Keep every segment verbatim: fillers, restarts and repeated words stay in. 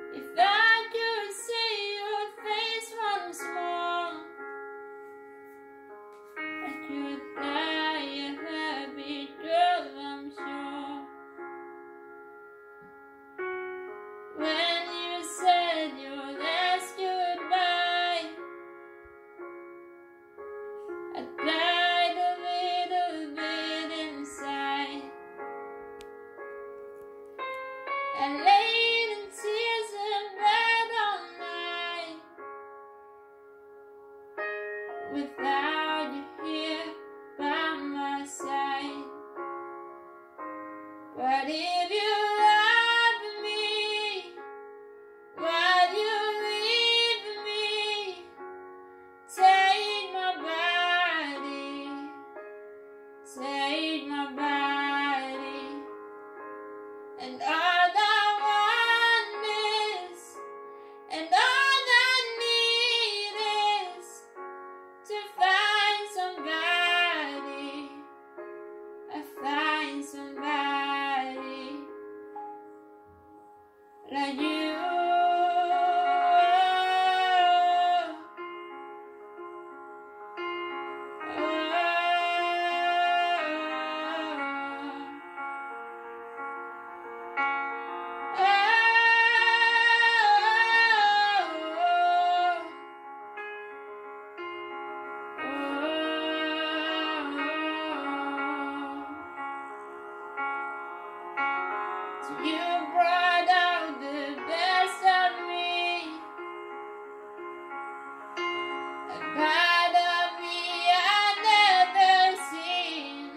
If I could see your face once more, I could die a happy girl, I'm sure. When you said your last goodbye, I died a little bit inside. I laid in tears in bed all night, without you here by my side. But if you love me, why'd you leave me? Take my body, take my body, and all I want is, and all I need is to find somebody, I find somebody like you. You brought out the best of me, a part of me I'd never seen.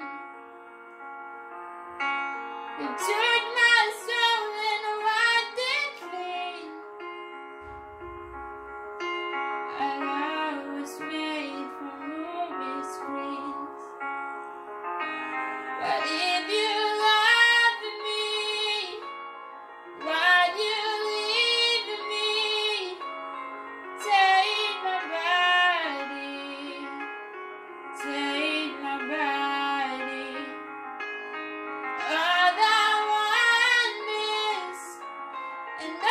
You took my soul and wiped it clean. I was made for movie screens. But if you love me, why'd you leave me? Take my body, take my body. All I want is, and